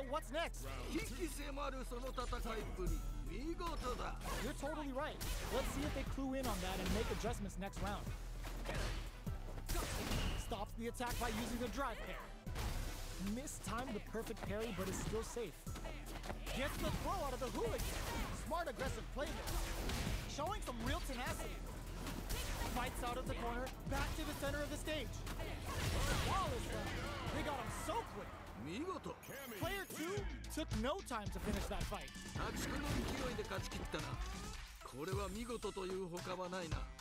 what's next? 危機迫るその戦いっぷり見事だ You're totally right. Let's see if they clue in on that and make adjustments next round. Stops the attack by using the drive pair. Mistimed the perfect parry, but is still safe. Gets the throw out of the hooligan. Smart aggressive play there. Showing some real tenacity. Fights out of the corner, back to the center of the stage. Flawless run. They got him so quick. 見事 Player 2 took no time to finish that fight. 破竹の勢いで勝ち切ったなこれは見事という他はないな